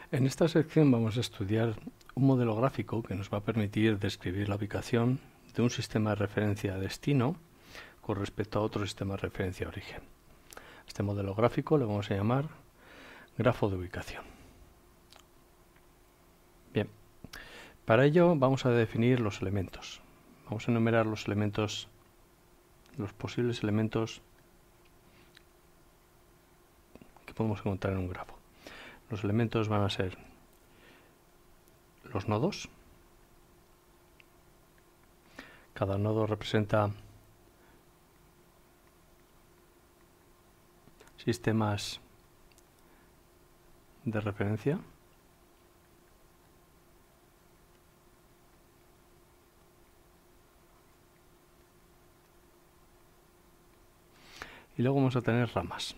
En esta sección vamos a estudiar un modelo gráfico que nos va a permitir describir la ubicación de un sistema de referencia a destino con respecto a otro sistema de referencia a origen. Este modelo gráfico lo vamos a llamar grafo de ubicación. Bien, para ello vamos a definir los elementos. Vamos a enumerar los posibles elementos que podemos encontrar en un grafo. Los elementos van a ser los nodos. Cada nodo representa sistemas de referencia. Y luego vamos a tener ramas.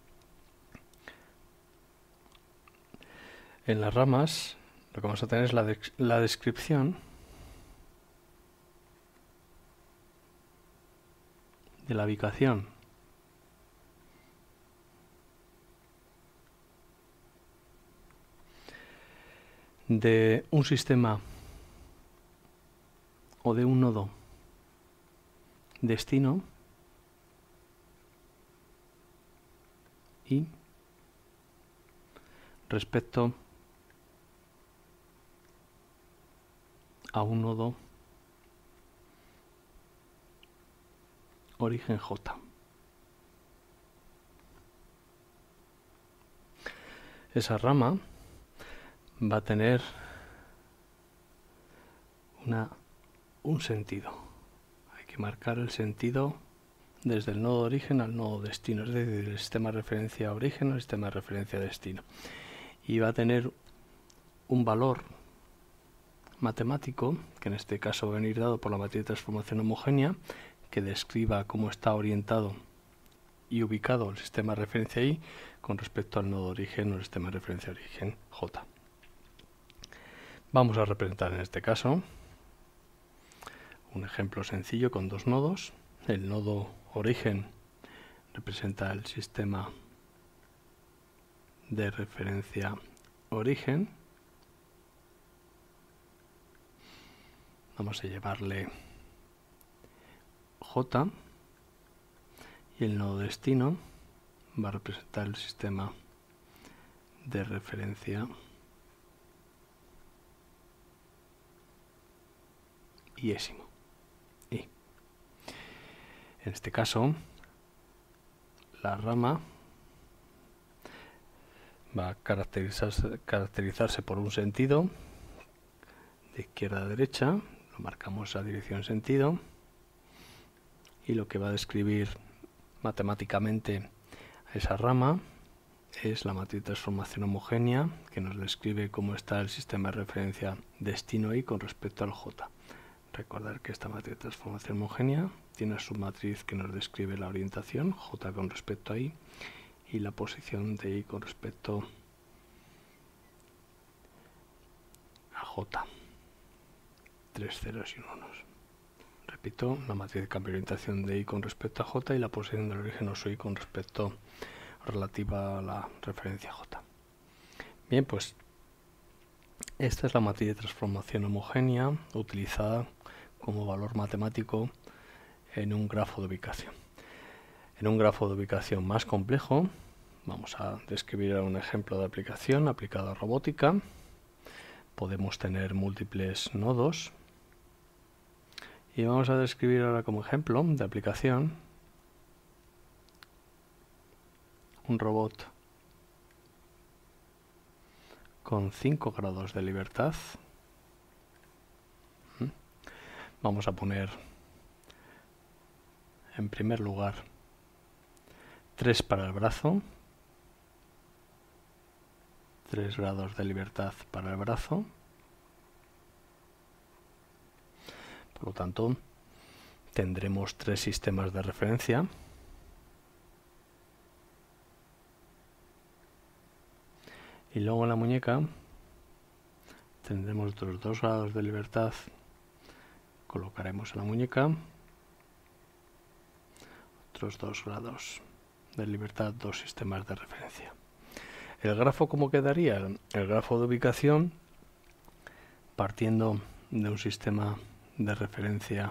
En las ramas lo que vamos a tener es la descripción de la ubicación de un sistema o de un nodo destino y respecto a un nodo origen J. Esa rama va a tener un sentido. Hay que marcar el sentido desde el nodo de origen al nodo destino, es decir, el sistema de referencia a origen al sistema de referencia a destino. Y va a tener un valor matemático, que en este caso va a venir dado por la matriz de transformación homogénea, que describa cómo está orientado y ubicado el sistema de referencia I con respecto al nodo de origen o el sistema de referencia de origen J. Vamos a representar en este caso un ejemplo sencillo con dos nodos. El nodo origen representa el sistema de referencia origen. Vamos a llevarle J y el nodo destino va a representar el sistema de referencia iésimo. I. En este caso, la rama va a caracterizarse por un sentido de izquierda a derecha, lo marcamos a dirección sentido, y lo que va a describir matemáticamente a esa rama es la matriz de transformación homogénea, que nos describe cómo está el sistema de referencia destino I con respecto al J. Recordar que esta matriz de transformación homogénea tiene su matriz que nos describe la orientación, J con respecto a I, y la posición de I con respecto a J. 3 ceros y un unos. Repito, la matriz de cambio de orientación de I con respecto a J y la posición del origen oso I con respecto relativa a la referencia J. Bien, pues esta es la matriz de transformación homogénea utilizada como valor matemático en un grafo de ubicación. En un grafo de ubicación más complejo, vamos a describir un ejemplo de aplicación aplicado a robótica. Podemos tener múltiples nodos y vamos a describir ahora como ejemplo de aplicación un robot con 5 grados de libertad. Vamos a poner en primer lugar 3 para el brazo, 3 grados de libertad para el brazo. Por lo tanto, tendremos 3 sistemas de referencia. Y luego en la muñeca tendremos otros 2 grados de libertad. Colocaremos en la muñeca otros 2 grados de libertad, 2 sistemas de referencia. ¿El grafo cómo quedaría? El grafo de ubicación, partiendo de un sistema de referencia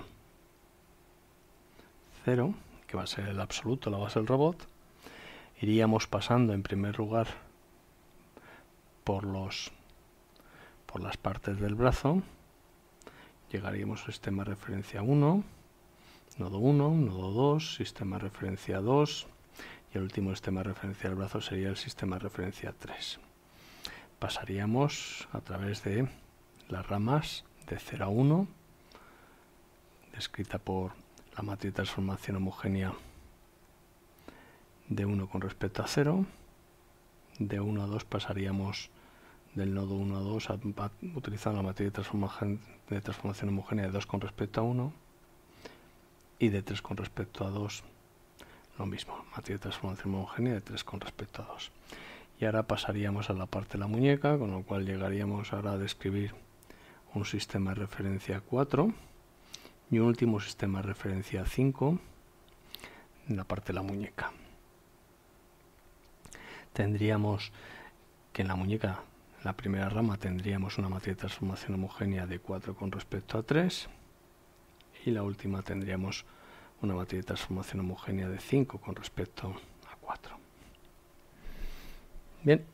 0, que va a ser el absoluto, la base del robot, iríamos pasando en primer lugar por las partes del brazo, llegaríamos al sistema de referencia 1, nodo 1, nodo 2, sistema de referencia 2, y el último sistema de referencia del brazo sería el sistema de referencia 3. Pasaríamos a través de las ramas de 0 a 1, descrita por la matriz de transformación homogénea de 1 con respecto a 0. De 1 a 2 pasaríamos del nodo 1 a 2 utilizando la matriz de transformación homogénea de 2 con respecto a 1. Y de 3 con respecto a 2 lo mismo, matriz de transformación homogénea de 3 con respecto a 2. Y ahora pasaríamos a la parte de la muñeca, con lo cual llegaríamos ahora a describir un sistema de referencia 4 y un último sistema de referencia 5 en la parte de la muñeca. Tendríamos que en la muñeca, en la primera rama, tendríamos una matriz de transformación homogénea de 4 con respecto a 3, y la última tendríamos una matriz de transformación homogénea de 5 con respecto a 4. Bien,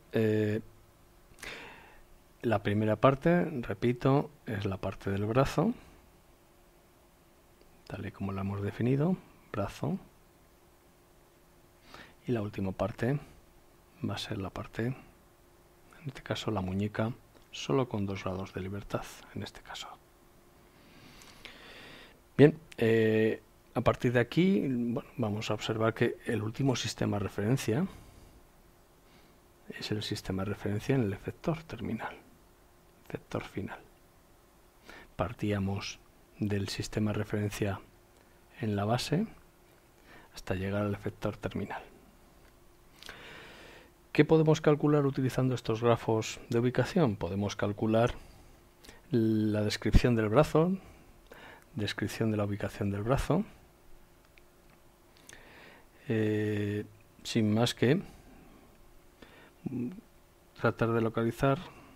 la primera parte, repito, es la parte del brazo, tal y como la hemos definido, brazo, y la última parte va a ser la parte, en este caso la muñeca, solo con 2 grados de libertad, en este caso. Bien, a partir de aquí, bueno, vamos a observar que el último sistema de referencia es el sistema de referencia en el efector terminal, efector final. Partíamos del sistema de referencia en la base hasta llegar al efector terminal. ¿Qué podemos calcular utilizando estos grafos de ubicación? Podemos calcular la descripción del brazo, descripción de la ubicación del brazo, sin más que tratar de localizar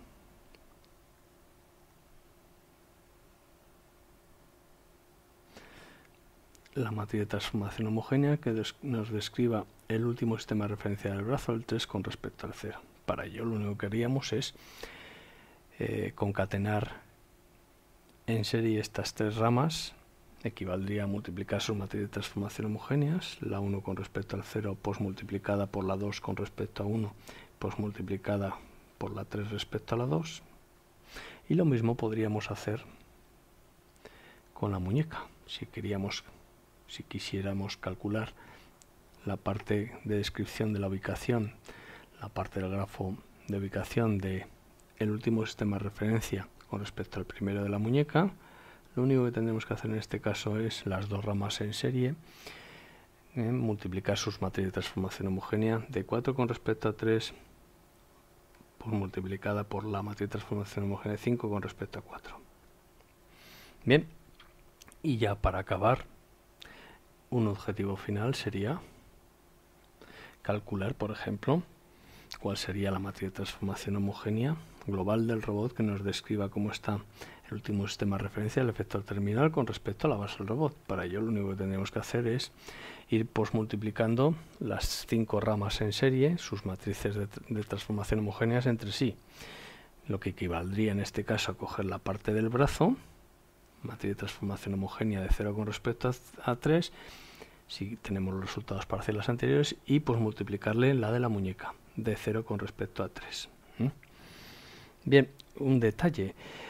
la matriz de transformación homogénea que nos describa el último sistema de referencia del brazo, el 3, con respecto al 0. Para ello lo único que haríamos es concatenar en serie estas 3 ramas, equivaldría a multiplicar sus matrices de transformación homogéneas, la 1 con respecto al 0 pues multiplicada por la 2 con respecto a 1 pues multiplicada por la 3 respecto a la 2, y lo mismo podríamos hacer con la muñeca. Si quisiéramos calcular la parte de descripción de la ubicación, la parte del grafo de ubicación de el último sistema de referencia con respecto al primero de la muñeca, lo único que tendremos que hacer en este caso es las 2 ramas en serie, multiplicar sus matrices de transformación homogénea de 4 con respecto a 3 pues multiplicada por la matriz de transformación homogénea de 5 con respecto a 4. Bien, y ya para acabar, un objetivo final sería calcular, por ejemplo, cuál sería la matriz de transformación homogénea global del robot que nos describa cómo está el último sistema de referencia del efector terminal con respecto a la base del robot. Para ello lo único que tendremos que hacer es ir multiplicando las 5 ramas en serie, sus matrices de transformación homogéneas entre sí, lo que equivaldría en este caso a coger la parte del brazo, matriz de transformación homogénea de 0 con respecto a 3, si tenemos los resultados parciales anteriores, y pues multiplicarle la de la muñeca, de 0 con respecto a 3. Bien, un detalle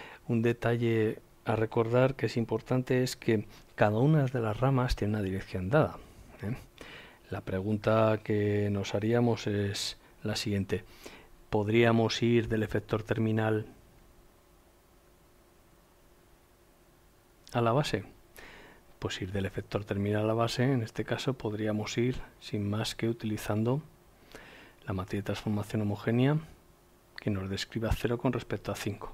a recordar que es importante es que cada una de las ramas tiene una dirección dada. La pregunta que nos haríamos es la siguiente: ¿podríamos ir del efector terminal a la base? Pues ir del efector terminal a la base, en este caso podríamos ir sin más que utilizando la matriz de transformación homogénea que nos describa 0 con respecto a 5.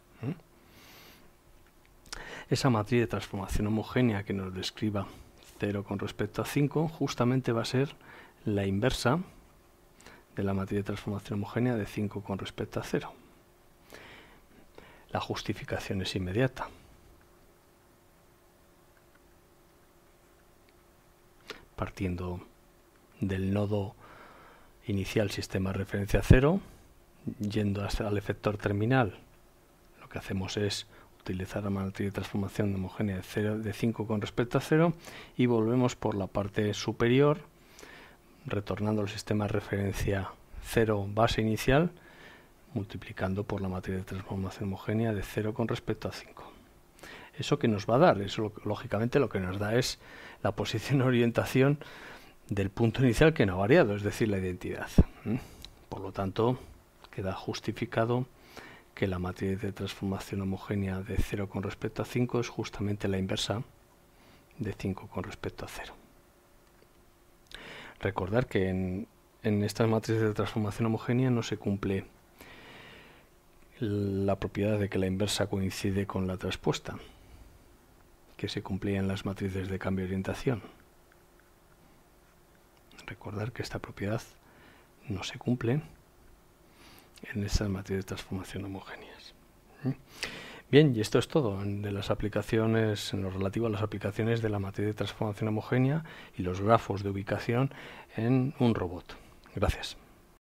Esa matriz de transformación homogénea que nos describa 0 con respecto a 5 justamente va a ser la inversa de la matriz de transformación homogénea de 5 con respecto a 0. La justificación es inmediata. Partiendo del nodo inicial sistema de referencia 0, yendo hasta el efector terminal, lo que hacemos es utilizar la matriz de transformación homogénea de 5 con respecto a 0 y volvemos por la parte superior, retornando al sistema de referencia 0 base inicial, multiplicando por la matriz de transformación homogénea de 0 con respecto a 5. ¿Eso qué nos va a dar? Eso lógicamente lo que nos da es la posición orientación del punto inicial que no ha variado, es decir, la identidad. Por lo tanto, queda justificado que la matriz de transformación homogénea de 0 con respecto a 5 es justamente la inversa de 5 con respecto a 0. Recordar que en estas matrices de transformación homogénea no se cumple la propiedad de que la inversa coincide con la traspuesta, que se cumplía en las matrices de cambio de orientación. Recordar que esta propiedad no se cumple en estas matrices de transformación homogéneas. Bien, y esto es todo de las aplicaciones, en lo relativo a las aplicaciones de la matriz de transformación homogénea y los grafos de ubicación en un robot. Gracias.